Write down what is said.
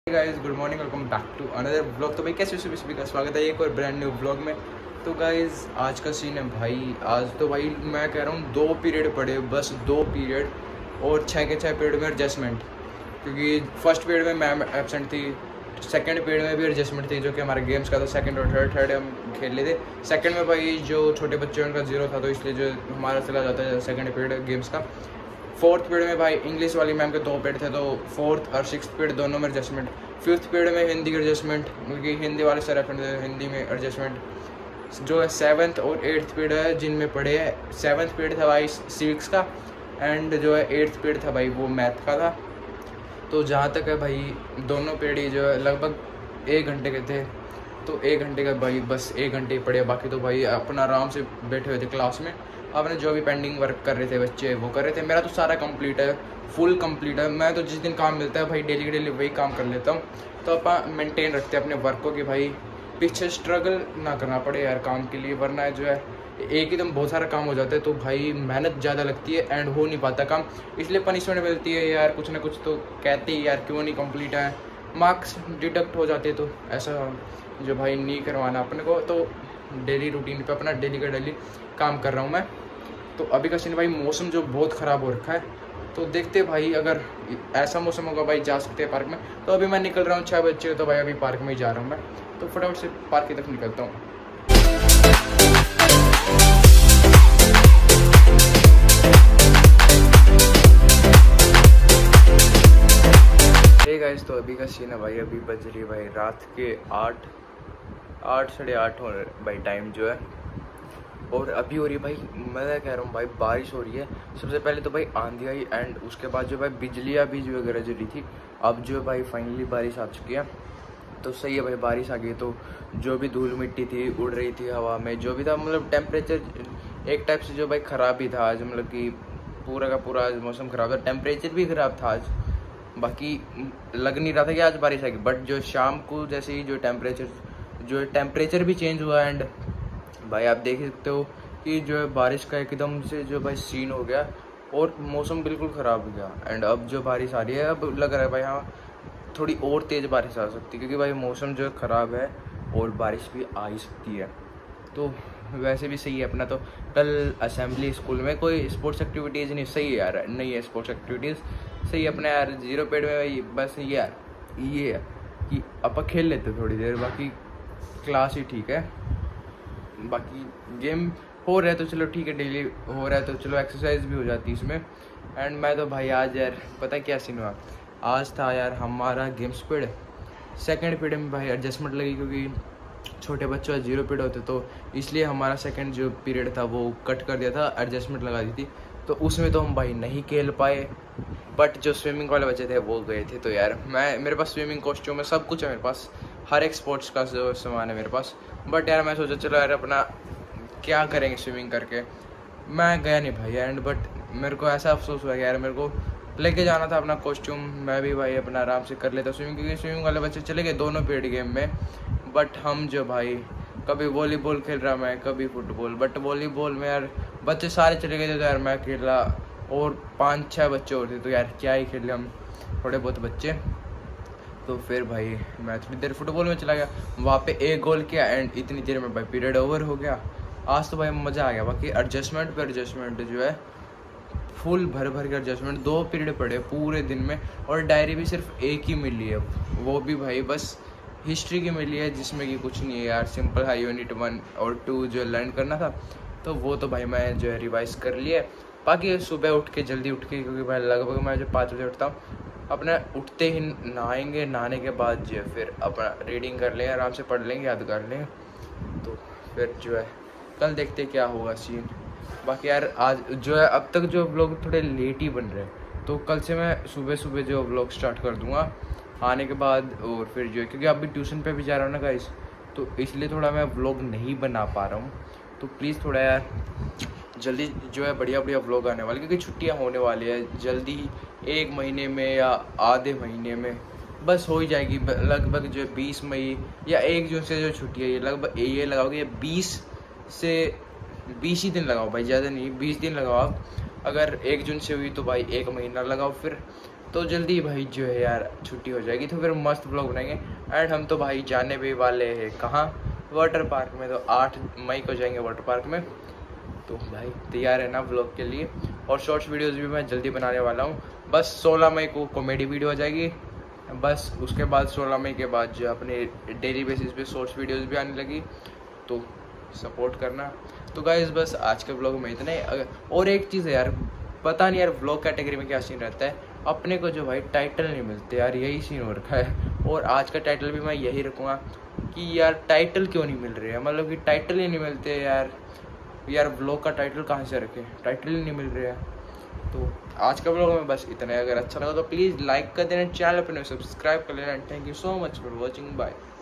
Guys good morning, welcome back to another blog. तो भाई कैसे सभी का स्वागत है एक और ब्रांड न्यू ब्लॉग में। तो गाइस आज का सीन है भाई, आज तो भाई मैं कह रहा हूँ 2 पीरियड पढ़े, बस 2 पीरियड और 6 के 6 पीरियड में एडजस्टमेंट। क्योंकि फर्स्ट पीरियड में मैम एबसेंट थी, सेकंड पीरियड में भी एडजस्टमेंट थी जो कि हमारे गेम्स का था। सेकंड और थर्ड हम खेल लेते। सेकंड में भाई जो छोटे बच्चे उनका 0 था, तो इसलिए जो हमारा चला जाता है सेकंड पीरियड गेम्स का। फोर्थ पीरियड में भाई इंग्लिश वाली मैम के 2 पीरियड थे, तो फोर्थ और सिक्स्थ पीरियड दोनों में एडजस्टमेंट। फिफ्थ पीरियड में हिंदी की एडजस्टमेंट, क्योंकि हिंदी वाले सर एबसेंट थे, हिंदी में एडजस्टमेंट। जो है 7th और 8th पीरियड है जिनमें पढ़े हैं। 7th पीरियड था भाई सिविक्स का, एंड जो है 8th पीरियड था भाई वो मैथ का था। तो जहाँ तक है भाई दोनों पीरियड जो है लगभग 1 घंटे के थे, तो 1 घंटे का भाई बस 1 घंटे ही पढ़े। बाकी तो भाई अपना आराम से बैठे हुए थे क्लास में, अपने जो भी पेंडिंग वर्क कर रहे थे बच्चे वो कर रहे थे। मेरा तो सारा कंप्लीट है, फुल कंप्लीट है। मैं तो जिस दिन काम मिलता है भाई डेली के डेली वही काम कर लेता हूँ। तो अपन मेंटेन रखते हैं अपने वर्क को कि भाई पीछे स्ट्रगल ना करना पड़े यार काम के लिए, वरना जो है एक ही दम बहुत सारा काम हो जाता है तो भाई मेहनत ज़्यादा लगती है एंड हो नहीं पाता काम। इसलिए पनिशमेंट मिलती है यार, कुछ ना कुछ तो कहते ही यार क्यों नहीं कंप्लीट है, मार्क्स डिडक्ट हो जाते। तो ऐसा जो भाई नहीं करवाना अपने को, तो डेली रूटीन पे अपना डेली का डेली काम कर रहा हूँ मैं। तो अभी का सीन भाई मौसम जो बहुत ख़राब हो रखा है, तो देखते भाई अगर ऐसा मौसम होगा भाई जा सकते हैं पार्क में। तो अभी मैं निकल रहा हूँ 6 बजे, तो भाई अभी पार्क में ही जा रहा हूँ मैं। तो फटाफट से पार्क की तरफ निकलता हूँ। हे गाइस, तो अभी का सीन है भाई, अभी बज रही भाई रात के 8 साढ़े 8 हो रहे भाई टाइम जो है। और अभी हो रही है भाई, मैं कह रहा हूँ भाई बारिश हो रही है। सबसे पहले तो भाई आंधी आई एंड उसके बाद जो भाई बिजलियाँ भी जो वगैरह जली थी। अब जो भाई फाइनली बारिश आ चुकी है, तो सही है भाई बारिश आ गई। तो जो भी धूल मिट्टी थी उड़ रही थी हवा में, जो भी था मतलब टेम्परेचर एक टाइप से जो भाई ख़राब ही था आज, मतलब कि पूरा का पूरा आज मौसम ख़राब था, टेम्परेचर भी ख़राब था आज। बाकी लग नहीं रहा था कि आज बारिश आएगी, बट जो शाम को जैसे ही जो टेम्परेचर भी चेंज हुआ एंड भाई आप देख सकते हो कि जो है बारिश का एकदम से जो भाई सीन हो गया और मौसम बिल्कुल ख़राब हो गया। एंड अब जो बारिश आ रही है, अब लग रहा है भाई हाँ थोड़ी और तेज़ बारिश आ सकती है, क्योंकि भाई मौसम जो है ख़राब है और बारिश भी आ ही सकती है। तो वैसे भी सही है अपना। तो कल असेंबली स्कूल में कोई स्पोर्ट्स एक्टिविटीज़ नहीं, सही है यार, नहीं है स्पोर्ट्स एक्टिविटीज़, सही है अपने यार 0 पीरियड में बस ये यार ये है कि अपन खेल लेते थोड़ी देर, बाकी क्लास ही ठीक है। बाकी गेम हो रहा है तो चलो ठीक है, डेली हो रहा है तो चलो एक्सरसाइज भी हो जाती है इसमें। एंड मैं तो भाई आज यार पता क्या सीन हुआ, आज था यार हमारा गेम्स पीरियड। सेकंड पीरियड में भाई एडजस्टमेंट लगी, क्योंकि छोटे बच्चों का 0 पीरियड होते, तो इसलिए हमारा सेकंड जो पीरियड था वो कट कर दिया था, एडजस्टमेंट लगा दी थी। तो उसमें तो हम भाई नहीं खेल पाए, बट जो स्विमिंग वाले बच्चे थे वो गए थे। तो यार मेरे पास स्विमिंग कॉस्ट्यूम है, सब कुछ है मेरे पास, हर एक स्पोर्ट्स का जो सामान है मेरे पास। बट यार मैं सोचा चलो यार अपना क्या करेंगे स्विमिंग करके, मैं गया नहीं भाई। एंड बट मेरे को ऐसा अफसोस हुआ कि यार मेरे को लेके जाना था अपना कॉस्ट्यूम, मैं भी भाई अपना आराम से कर लेता स्विमिंग, क्योंकि स्विमिंग वाले बच्चे चले गए दोनों पीरियड गेम में। बट हम जो भाई कभी वॉलीबॉल खेल रहा मैं, कभी फुटबॉल, बट वॉलीबॉल में यार बच्चे सारे चले गए थे, तो यार मैं खेला और 5-6 बच्चे और थे, तो यार क्या ही खेले हम थोड़े बहुत बच्चे। तो फिर भाई मैं थोड़ी देर फुटबॉल में चला गया, वहाँ पे 1 गोल किया एंड इतनी देर में भाई पीरियड ओवर हो गया। आज तो भाई मज़ा आ गया। बाकी एडजस्टमेंट पे एडजस्टमेंट जो है फुल भर के एडजस्टमेंट, 2 पीरियड पढ़े पूरे दिन में, और डायरी भी सिर्फ एक ही मिली है, वो भी भाई बस हिस्ट्री की मिली है, जिसमें कि कुछ नहीं है यार, सिंपल है यूनिट 1 और 2 जो लर्न करना था, तो वो तो भाई मैं जो है रिवाइज कर लिया। बाकी सुबह उठ के जल्दी उठ के, क्योंकि भाई लगभग मैं जो 5 बजे उठता हूँ, अपना उठते ही नहाएंगे, नहाने के बाद जो है फिर अपना रीडिंग कर लेंगे, आराम से पढ़ लेंगे, याद कर लेंगे। तो फिर जो है कल देखते क्या होगा सीन। बाकी यार आज जो है अब तक जो व्लॉग थोड़े लेट ही बन रहे हैं, तो कल से मैं सुबह जो व्लॉग स्टार्ट कर दूँगा आने के बाद। और फिर जो है क्योंकि अभी ट्यूशन पे भी जा रहा हूँ ना गाइस, तो इसलिए थोड़ा मैं व्लॉग नहीं बना पा रहा हूँ। तो प्लीज़ थोड़ा यार जल्दी जो है बढ़िया व्लॉग आने वाले, क्योंकि छुट्टियाँ होने वाली है जल्दी, 1 महीने में या आधे महीने में बस हो ही जाएगी। लगभग जो है 20 मई या 1 जून से जो छुट्टी है, ये लगभग ये लगाओगे 20 ही दिन लगाओ भाई, ज़्यादा नहीं, 20 दिन लगाओ आप। अगर 1 जून से हुई तो भाई 1 महीना लगाओ, फिर तो जल्दी भाई जो है यार छुट्टी हो जाएगी तो फिर मस्त ब्लॉग बनाएंगे। एंड हम तो भाई जाने भी वाले हैं कहाँ, वाटर पार्क में। तो 8 मई को जाएंगे वाटर पार्क में। तो भाई तैयार है ना ब्लॉग के लिए। और शॉर्ट्स वीडियोस भी मैं जल्दी बनाने वाला हूँ। बस 16 मई को कॉमेडी वीडियो आ जाएगी। बस उसके बाद 16 मई के बाद जो अपने डेली बेसिस पे शॉर्ट्स वीडियोस भी आने लगी, तो सपोर्ट करना। तो गाइस बस आज के ब्लॉग में इतना ही। और एक चीज़ है यार, पता नहीं यार ब्लॉग कैटेगरी में क्या सीन रहता है, अपने को जो भाई टाइटल नहीं मिलते यार, यही सीन हो रखा है। और आज का टाइटल भी मैं यही रखूँगा कि यार टाइटल क्यों नहीं मिल रहे हैं, मतलब कि टाइटल ही नहीं मिलते यार ब्लॉग का टाइटल कहाँ से रखें, टाइटल ही नहीं मिल रहे हैं। तो आज का ब्लॉग में बस इतना है। अगर अच्छा लगा तो प्लीज़ लाइक कर देना, चैनल पर सब्सक्राइब कर लेना। Thank you so much for watching, bye.